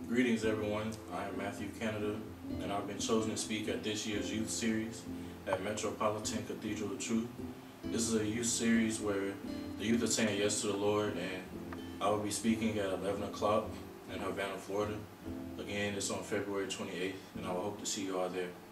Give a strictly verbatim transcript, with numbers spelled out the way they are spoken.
Greetings everyone, I am Matthew Kenneth, and I've been chosen to speak at this year's youth series at Metropolitan Cathedral of Truth. This is a youth series where the youth are saying yes to the Lord, and I will be speaking at eleven o'clock in Havana, Florida. Again, it's on February twenty-eighth, and I will hope to see you all there.